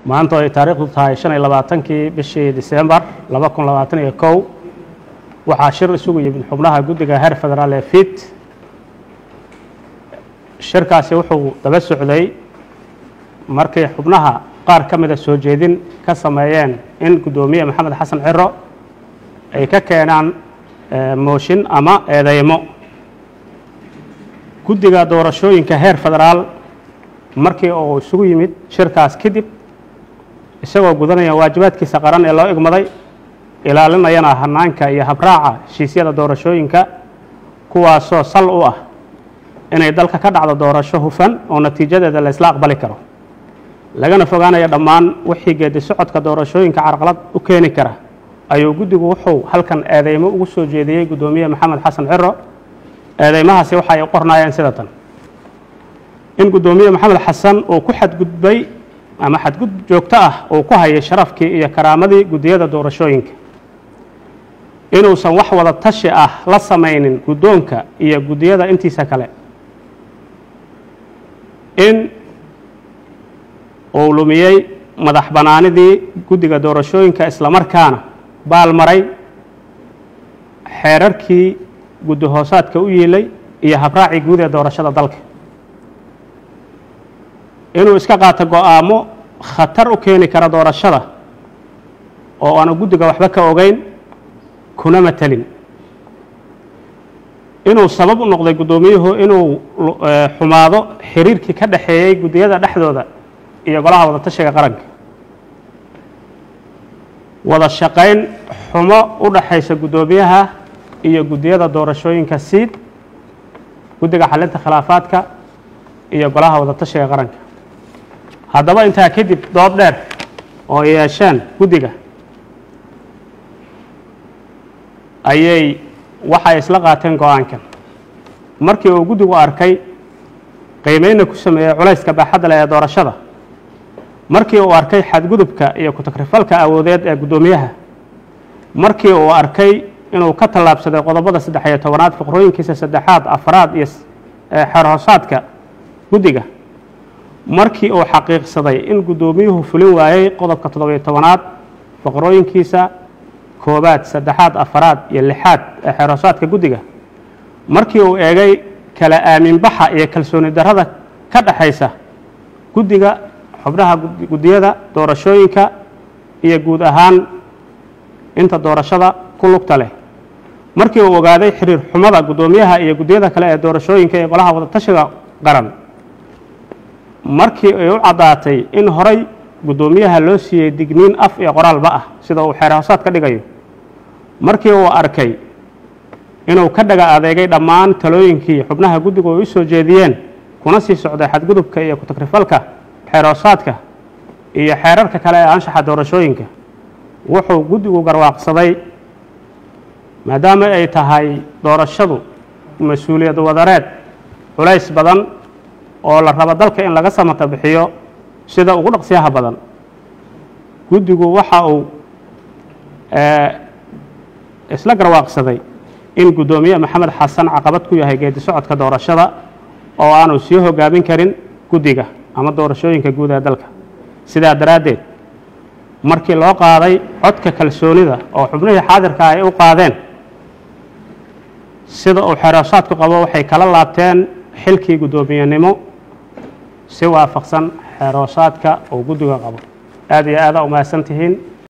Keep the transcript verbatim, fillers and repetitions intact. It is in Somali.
maanta ay taariikhdu tahay shan iyo labaatankii bishii December laba kun labaatan iyo kow waxaa shir isugu yimid xubnaha guddiga heer federaal ee F I T. shirkaasi wuxuu daba socday markii xubnaha qaar ka mid ah soo jeedin ka sameeyeen in gudoomiye Maxamed Xasan Ciro ay ka keenaan mooshin ama eedeymo guddiga doorashooyinka heer federaal markii uu isugu yimid shirkaas kadib isagoo gudanaya waajibaadkiisa qaran ee loo igmaday ilaalinayana hanaanka iyo habraaca heshiisyada doorashooyinka kuwaasoo sal u ah inay dalka ka dhacdo doorasho hufan oo natiijadeeda la isla aqbali karo lagana fogaanayo dhammaan wixii geedi socodka doorashooyinka carqalad u keeni kara ayuu guddigu wuxuu halkan eedeymo ugu soo jeediyey gudoomiye Maxamed Xasan Ciro. eedeymahaasi waxa ay qornaayeen sida tan: in gudoomiye Maxamed Xasan uu ku xadgudbay ama xadgud joogto ah uu ku hayay sharafkii iyo karaamadii guddiyada doorashooyinka, inuusan wax wada tashi ah la samaynin guddoonka iyo guddiyada intiisa kale, in uu lumiyey madax banaanidii guddiga doorashooyinka isla markaana baalmaray xeerarkii guddi hoosaadka u yeelay iyo habraacii guud ee doorashada dalka, inuu iska qaato go'aamo khatar u keeni kara doorashada oo aanu guddiga waxba ka ogeyn kuna matalin, inuu sabab u noqday guddoomiyuhu inuu xumaado xiriirkii ka dhaxeeyey guddiyada dhexdooda iyo golaha wada tashiga qaranka, wada shaqayn xumo u dhaxaysa guddoomiyaha iyo guddiyada doorashooyinka siid, guddiga xalinta khilaafaadka iyo golaha wada tashiga qaranka. haddaba intaa kadib dood dheer oo yeesheen guddiga ayay waxay isla qaateen go'aankan. markii uu guddigu arkay qiimeynna ku sameeyey culayska baaxadda leh ee doorashada, markii uu arkay xadgudubka iyo ku-takrifalka awoodeed ee guddoomiyaha, markii uu arkay inuu ka tallaabsaday qodobada saddex iyo tobanaad faqrooyinkiisa saddexaad afraad iyo xeer hoosaadka guddiga, markii uu xaqiiqsaday in guddoomiyuhu fulin waayey qodobka toddobiyo tobanaad faqrooyinkiisa koobaad saddexaad afraad iyo lixaad ee xeer hoosaadka guddiga, markii uu eegay kala aaminbaxa iyo kalsooni darrada ka dhaxaysa guddiga xubnaha guddiyada doorashooyinka iyo guud ahaan inta doorashada ku lugta leh, markii uu ogaaday xiriir xumada guddoomiyaha iyo guddiyada kale ee doorashooyinka ee golaha wada tashiga qaran, markii ay u caddaatay in horay guddoomiyaha loo siiyey digniin af iyo qoraalba ah sida uu xeer hoosaad ka dhigayo, markii uu arkay inuu ka dhaga adeegay dhammaan talooyinkii xubnaha guddigu ay u soo jeediyeen kuna sii socday xadgudubka iyo ku-takrifalka xeer hoosaadka iyo xeerarka kale ee anshaxa doorashooyinka, wuxuu guddigu garwaaqsaday maadaama ay tahay doorashadu mas-uuliyad wadareed culays badan oo la rabo dalka in laga samata bixiyo sida ugu dhaqsiyaha badan, guddigu waxa uu isla garwaaqsaday in guddoomiye Maxamed Xasan caqabad ku yahay geedi socodka doorashada oo aanu sii hogaamin karin guddiga ama doorashooyinka guud ee dalka. sidaa daraaddeed markii loo qaaday codka kalsoonida oo xubnihii xaadirka ay u qaadeen sida uu xeer hoosaadku qabo, waxay kala laabteen xilkii guddoomiyenimo si waafaqsan xeer hoosaadka oo guddiga qabo. aad iyo aad u mahadsan tihiin.